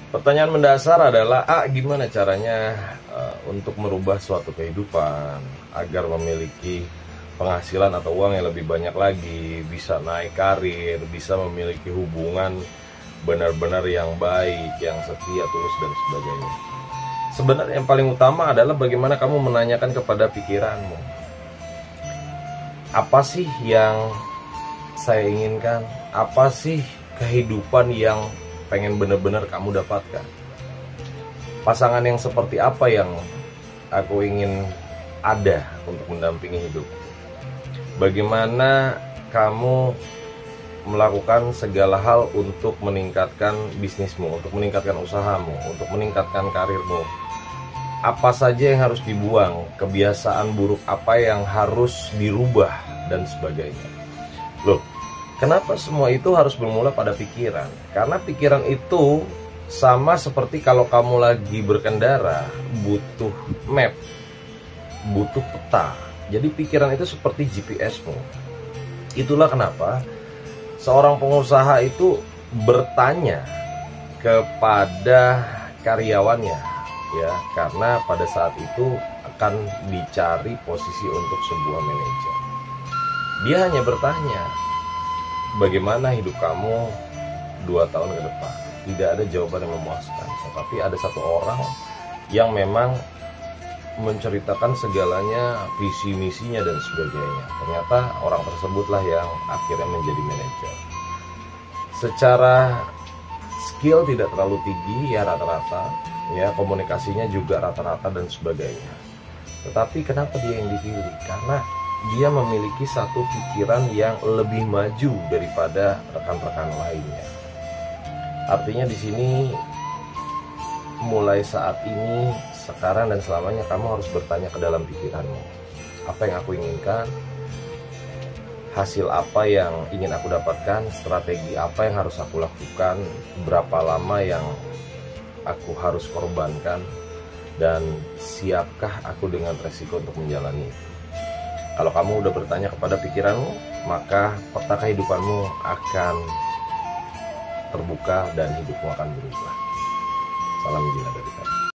Pertanyaan mendasar adalah, gimana caranya untuk merubah suatu kehidupan agar memiliki penghasilan atau uang yang lebih banyak lagi, bisa naik karir, bisa memiliki hubungan benar-benar yang baik, yang setia, tulus, dan sebagainya. Sebenarnya yang paling utama adalah bagaimana kamu menanyakan kepada pikiranmu, apa sih yang saya inginkan? Apa sih kehidupan yang pengen benar-benar kamu dapatkan? Pasangan yang seperti apa yang aku ingin ada untuk mendampingi hidup? Bagaimana kamu melakukan segala hal untuk meningkatkan bisnismu, untuk meningkatkan usahamu, untuk meningkatkan karirmu? Apa saja yang harus dibuang, kebiasaan buruk apa yang harus dirubah, dan sebagainya. Loh, kenapa semua itu harus bermula pada pikiran? Karena pikiran itu sama seperti kalau kamu lagi berkendara, butuh map, butuh peta. Jadi pikiran itu seperti GPS-mu. Itulah kenapa seorang pengusaha itu bertanya kepada karyawannya, ya, karena pada saat itu akan dicari posisi untuk sebuah manajer. Dia hanya bertanya, bagaimana hidup kamu 2 tahun ke depan? Tidak ada jawaban yang memuaskan. Tetapi ada satu orang yang memang menceritakan segalanya, visi misinya dan sebagainya. Ternyata orang tersebutlah yang akhirnya menjadi manajer. Secara skill tidak terlalu tinggi, ya rata-rata, ya komunikasinya juga rata-rata dan sebagainya. Tetapi kenapa dia yang dipilih? Karena dia memiliki satu pikiran yang lebih maju daripada rekan-rekan lainnya. Artinya di sini mulai saat ini, sekarang dan selamanya kamu harus bertanya ke dalam pikiranmu. Apa yang aku inginkan? Hasil apa yang ingin aku dapatkan? Strategi apa yang harus aku lakukan? Berapa lama yang aku harus korbankan? Dan siapkah aku dengan resiko untuk menjalani itu? Kalau kamu udah bertanya kepada pikiranmu, maka peta kehidupanmu akan terbuka dan hidupmu akan berubah. Salam Gila dari kami.